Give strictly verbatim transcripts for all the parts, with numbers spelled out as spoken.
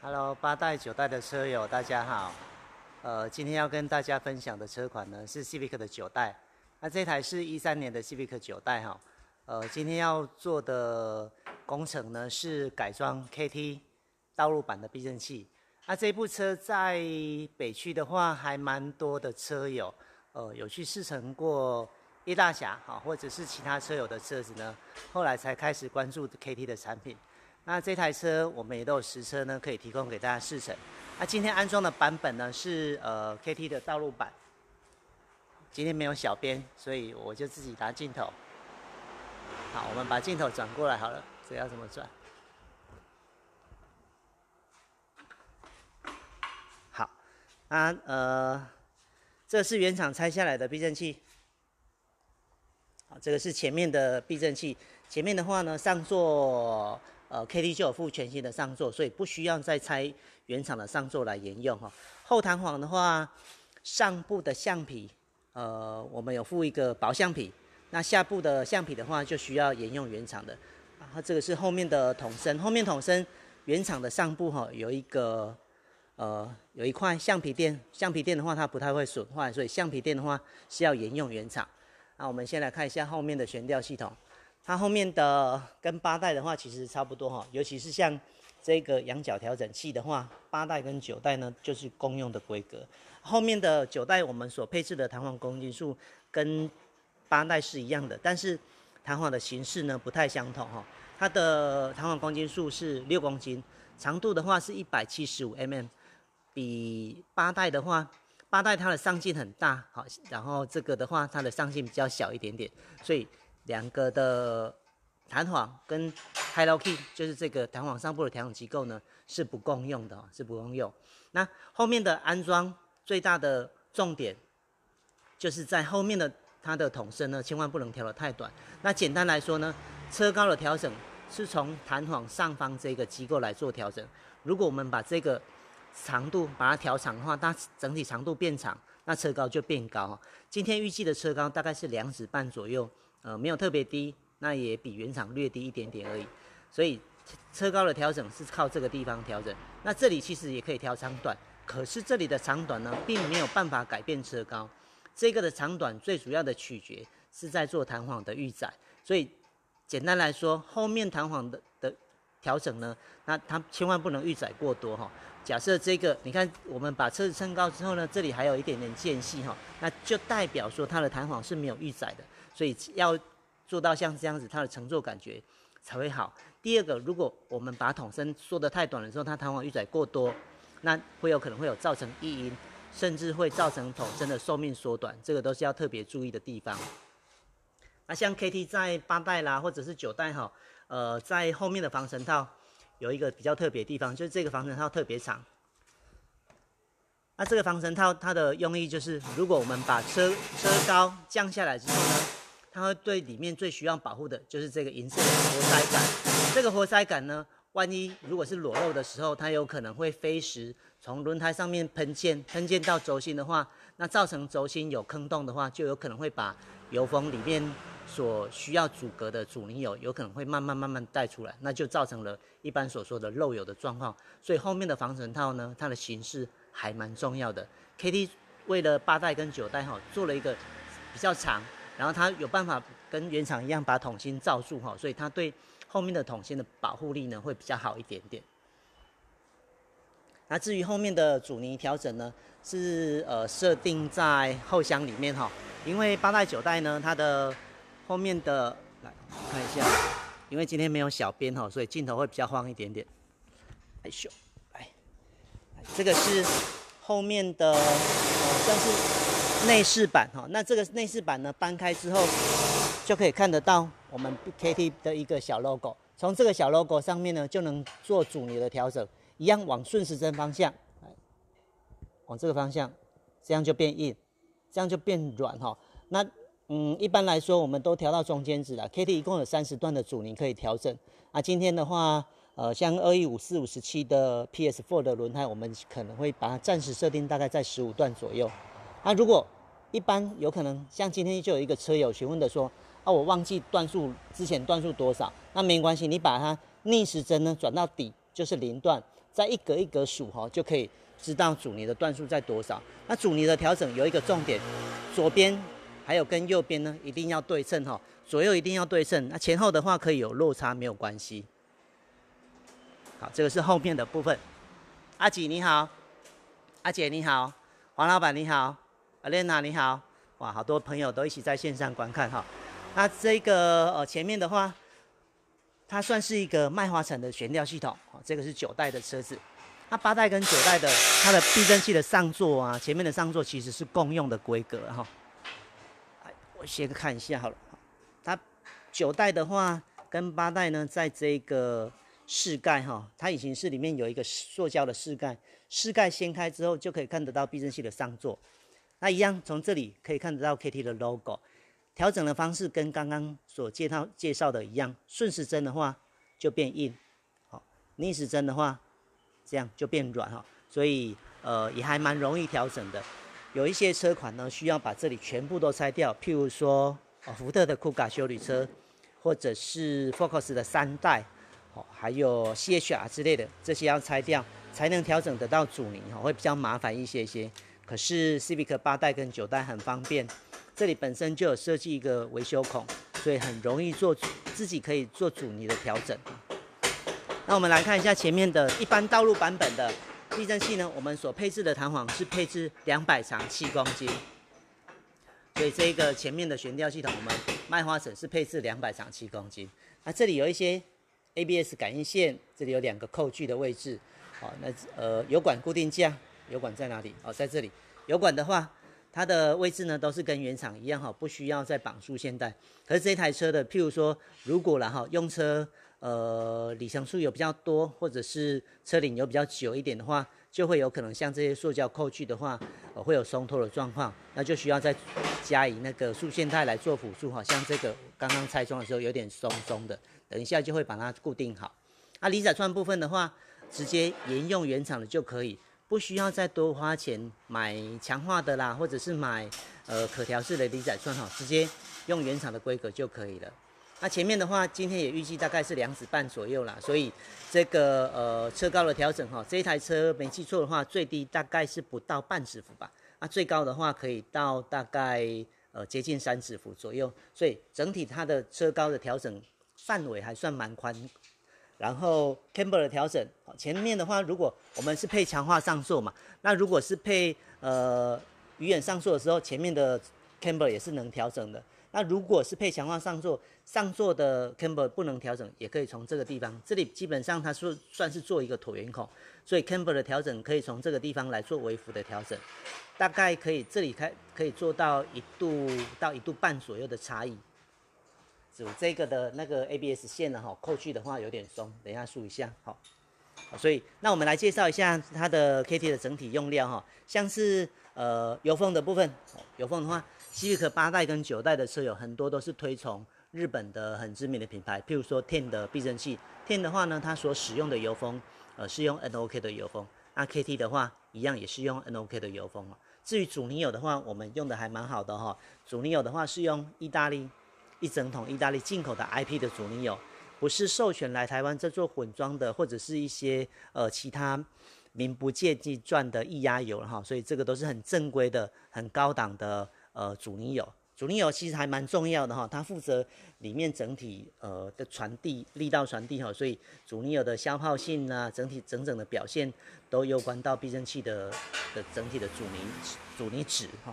Hello，八代九代的车友大家好。呃，今天要跟大家分享的车款呢是 Civic 的九代。那这台是一三年的 Civic 九代哈。呃，今天要做的工程呢是改装 K T 道路版的避震器。那这部车在北区的话还蛮多的车友，呃，有去试乘过叶大侠哈，或者是其他车友的车子呢，后来才开始关注 K T 的产品。那这台车我们也都有实车呢，可以提供给大家试乘。那今天安装的版本呢是呃 K T 的道路版。今天没有小编，所以我就自己拿镜头。好，我们把镜头转过来好了，这要怎么转？好，那呃，这是原厂拆下来的避震器。好，这个是前面的避震器。前面的话呢，上座。呃 ，K T 就有附全新的上座，所以不需要再拆原厂的上座来沿用哈。后弹簧的话，上部的橡皮，呃，我们有附一个薄橡皮，那下部的橡皮的话，就需要沿用原厂的。然后这个是后面的筒身，后面筒身原厂的上部哈有一个呃有一块橡皮垫，橡皮垫的话它不太会损坏，所以橡皮垫的话是要沿用原厂。那我们先来看一下后面的悬吊系统。它后面的跟八代的话其实差不多哈，尤其是像这个仰角调整器的话，八代跟九代呢就是公用的规格。后面的九代我们所配置的弹簧公斤数跟八代是一样的，但是弹簧的形式呢不太相同哈。它的弹簧公斤数是六公斤，长度的话是一百七十五 毫米，比八代的话，八代它的上径很大，好，然后这个的话它的上径比较小一点点，所以。两个的弹簧跟 Hello Key 就是这个弹簧上部的调整机构呢是不共用的，是不共用。那后面的安装最大的重点就是在后面的它的筒身呢，千万不能调得太短。那简单来说呢，车高的调整是从弹簧上方这个机构来做调整。如果我们把这个长度把它调长的话，它整体长度变长，那车高就变高。今天预计的车高大概是两指半左右。呃，没有特别低，那也比原厂略低一点点而已，所以车高的调整是靠这个地方调整。那这里其实也可以调长短，可是这里的长短呢，并没有办法改变车高。这个的长短最主要的取决是在做弹簧的预载，所以简单来说，后面弹簧的的调整呢，那它千万不能预载过多哈。假设这个，你看我们把车子升高之后呢，这里还有一点点间隙哈，那就代表说它的弹簧是没有预载的。所以要做到像这样子，它的乘坐感觉才会好。第二个，如果我们把筒身缩得太短的时候，它弹簧预载过多，那会有可能会有造成异音，甚至会造成筒身的寿命缩短，这个都是要特别注意的地方。那像 K T 在八代啦，或者是九代哈，呃，在后面的防尘套有一个比较特别的地方，就是这个防尘套特别长。那这个防尘套它的用意就是，如果我们把车车高降下来之后呢，它会对里面最需要保护的就是这个银色的活塞杆。这个活塞杆呢，万一如果是裸露的时候，它有可能会飞时从轮胎上面喷溅，喷溅到轴心的话，那造成轴心有坑洞的话，就有可能会把油封里面所需要阻隔的阻尼油，有可能会慢慢慢慢带出来，那就造成了一般所说的漏油的状况。所以后面的防尘套呢，它的形式还蛮重要的。K T 为了八代跟九代哈，做了一个比较长。然后它有办法跟原厂一样把筒芯罩住哈，所以它对后面的筒芯的保护力呢会比较好一点点。那至于后面的阻尼调整呢，是呃设定在后箱里面哈，因为八代九代呢它的后面的来看一下，因为今天没有小编哈，所以镜头会比较晃一点点。哎咻，来，这个是后面的呃算是。内饰板哈，那这个内饰板呢搬开之后，就可以看得到我们 K T 的一个小 logo。从这个小 logo 上面呢，就能做阻尼的调整，一样往顺时针方向，往这个方向，这样就变硬，这样就变软哈。那嗯，一般来说我们都调到中间值了。K T 一共有三十段的阻尼可以调整。啊，今天的话，呃，像二一五四五十七的 P S 四 的轮胎，我们可能会把它暂时设定大概在十五段左右。那如果一般有可能，像今天就有一个车友询问的说，啊，我忘记段数之前段数多少，那没关系，你把它逆时针呢转到底就是零段， 在一格一格数哈，就可以知道阻尼的段数在多少。那阻尼的调整有一个重点，左边还有跟右边呢一定要对称哈，左右一定要对称。那前后的话可以有落差没有关系。好，这个是后面的部分。阿吉你好，阿姐你好，黄老板你好，阿莲娜你好，哇，好多朋友都一起在线上观看哈。那这个呃前面的话，它算是一个麦花臣的悬吊系统，哦，这个是九代的车子。那八代跟九代的它的避震器的上座啊，前面的上座其实是共用的规格哈。我先看一下好了，它九代的话跟八代呢，在这个饰盖哈，它以前是里面有一个塑胶的饰盖，饰盖掀开之后就可以看得到避震器的上座。那一样从这里可以看得到 K T 的 logo。调整的方式跟刚刚所介绍介绍的一样，顺时针的话就变硬，好，逆时针的话这样就变软哈，所以呃也还蛮容易调整的。有一些车款呢需要把这里全部都拆掉，譬如说哦福特的酷卡休旅车，或者是 Focus 的三代，哦还有 C H R 之类的，这些要拆掉才能调整得到阻尼，会比较麻烦一些些。可是 Civic 八代跟九代很方便。这里本身就有设计一个维修孔，所以很容易做，自己可以做阻尼的调整。那我们来看一下前面的一般道路版本的避震器呢，我们所配置的弹簧是配置两百长七公斤，所以这个前面的悬吊系统，我们麦花臣是配置两百长七公斤。那这里有一些 A B S 感应线，这里有两个扣具的位置，好，那呃油管固定架，油管在哪里？哦，在这里。油管的话，它的位置呢都是跟原厂一样哈，不需要再绑束线带。可是这台车的，譬如说，如果啦哈用车呃里程数有比较多，或者是车龄有比较久一点的话，就会有可能像这些塑胶扣具的话，呃会有松脱的状况，那就需要再加以那个束线带来做辅助哈。像这个刚刚拆装的时候有点松松的，等一下就会把它固定好。啊，离载串部分的话，直接沿用原厂的就可以。不需要再多花钱买强化的啦，或者是买呃可调式的离载串哈，直接用原厂的规格就可以了。那前面的话，今天也预计大概是两指半左右啦，所以这个呃车高的调整哈，这一台车没记错的话，最低大概是不到半指幅吧，那最高的话可以到大概呃接近三指幅左右，所以整体它的车高的调整范围还算蛮宽。然后 camber 的调整，前面的话，如果我们是配强化上座嘛，那如果是配呃鱼眼上座的时候，前面的 camber 也是能调整的。那如果是配强化上座，上座的 camber 不能调整，也可以从这个地方，这里基本上它是算是做一个椭圆孔，所以 camber 的调整可以从这个地方来做微幅的调整，大概可以这里开可以做到一度到一度半左右的差异。这个的那个 A B S 线呢，哈，扣具的话有点松，等一下数一下，好，所以那我们来介绍一下它的 K T 的整体用料哈，像是呃油封的部分，油封的话，Civic 八代跟九代的车友很多都是推崇日本的很知名的品牌，譬如说 T E N 的避震器 ，T E N 的话呢，它所使用的油封，呃是用 N O K 的油封，那 K T 的话一样也是用 N O K 的油封。至于阻尼油的话，我们用的还蛮好的哈，阻尼油的话是用意大利。一整桶意大利进口的 I P 的阻尼油，不是授权来台湾这做混装的，或者是一些呃其他名不见经传的液压油了哈，所以这个都是很正规的、很高档的呃阻尼油。阻尼油其实还蛮重要的哈，它负责里面整体呃的传递力道传递哈，所以阻尼油的消耗性啊，整体整整的表现都攸关到避震器的的整体的阻尼阻尼值哈。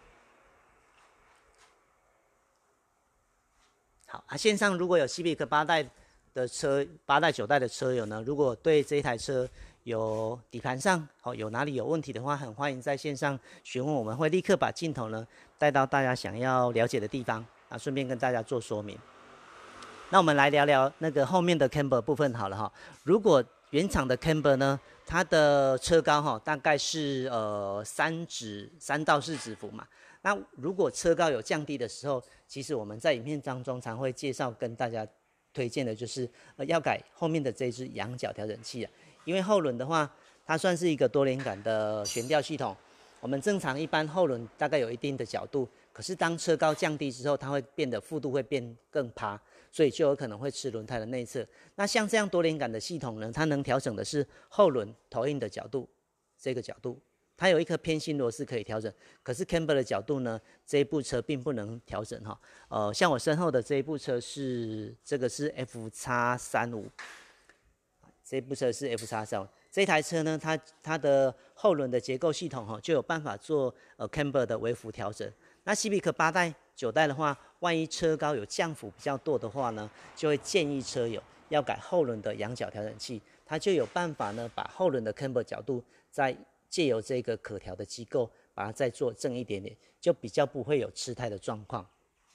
好啊，线上如果有 Civic 八代的车、八代、九代的车友呢，如果对这一台车有底盘上哦有哪里有问题的话，很欢迎在线上询问，我们会立刻把镜头呢带到大家想要了解的地方啊，顺便跟大家做说明。那我们来聊聊那个后面的 camber 部分好了哈。如果原厂的 camber 呢，它的车高哈大概是呃三指三到四指幅嘛。那如果车高有降低的时候，其实我们在影片当中常会介绍跟大家推荐的就是呃要改后面的这支仰角调整器啊，因为后轮的话，它算是一个多连杆的悬吊系统。我们正常一般后轮大概有一定的角度，可是当车高降低之后，它会变得幅度会变更趴， 所以就有可能会吃轮胎的内侧。那像这样多连杆的系统呢，它能调整的是后轮投影的角度，这个角度。它有一颗偏心螺丝可以调整，可是 camber 的角度呢，这一部车并不能调整哈。呃，像我身后的这一部车是这个是 F X 三五，这一部车是 F X 三五。这台车呢，它它的后轮的结构系统哈，就有办法做呃 camber 的微幅调整。那 Civic 八代、九代的话，万一车高有降幅比较多的话呢，就会建议车友要改后轮的仰角调整器，它就有办法呢，把后轮的 camber 角度在借由这个可调的机构，把它再做正一点点，就比较不会有吃胎的状况。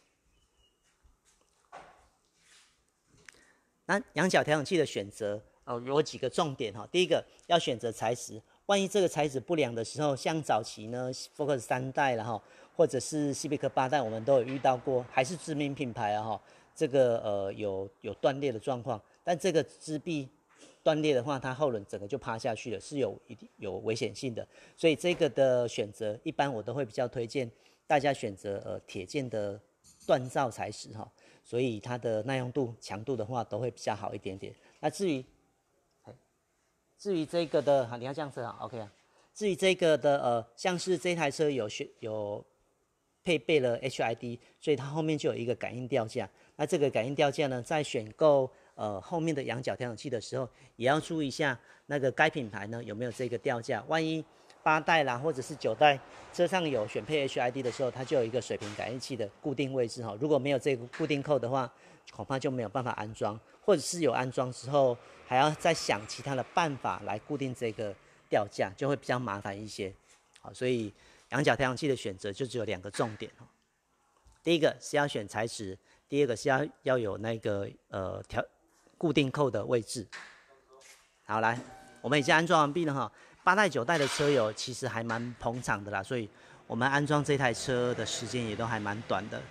那仰角调整器的选择哦，有几个重点哈。第一个要选择材质，万一这个材质不良的时候，像早期呢 Focus 三代了哈，或者是 Civic 八代，我们都有遇到过，还是知名品牌啊哈，这个呃有有断裂的状况，但这个支臂断裂的话，它后轮整个就趴下去了，是有一定有危险性的。所以这个的选择，一般我都会比较推荐大家选择呃铁件的锻造材质哈，所以它的耐用度、强度的话都会比较好一点点。那至于至于这个的，你要这样子啊 ，OK 啊。至于这个的呃，像是这台车有选有配备了 H I D， 所以它后面就有一个感应吊架。那这个感应吊架呢，在选购呃后面的仰角调整器的时候，也要注意一下那个该品牌呢有没有这个吊架。万一八代啦或者是九代车上有选配 H I D 的时候，它就有一个水平感应器的固定位置哈。如果没有这个固定扣的话，恐怕就没有办法安装，或者是有安装之后还要再想其他的办法来固定这个吊架，就会比较麻烦一些。好，所以仰角调整器的选择就只有两个重点哈。第一个是要选材质，第二个是要要有那个呃调固定扣的位置。好，来，我们已经安装完毕了哈。八代九代的车友其实还蛮捧场的啦，所以我们安装这台车的时间也都还蛮短的。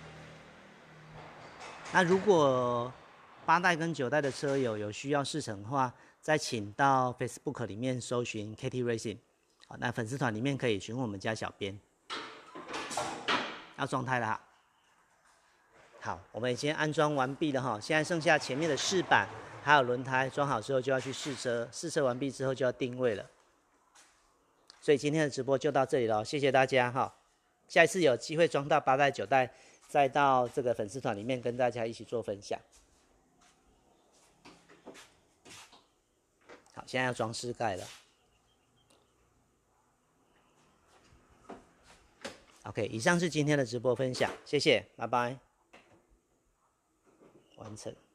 那如果八代跟九代的车友有需要试乘的话，再请到 Facebook 里面搜寻 K T Racing， 好，那粉丝团里面可以询问我们家小编。要装胎了哈。好，我们已经安装完毕了哈，现在剩下前面的饰板还有轮胎装好之后就要去试车，试车完毕之后就要定位了。所以今天的直播就到这里了，谢谢大家哈。下一次有机会装到八代九代，再到这个粉丝团里面跟大家一起做分享。好，现在要装饰盖了。OK， 以上是今天的直播分享，谢谢，拜拜，完成。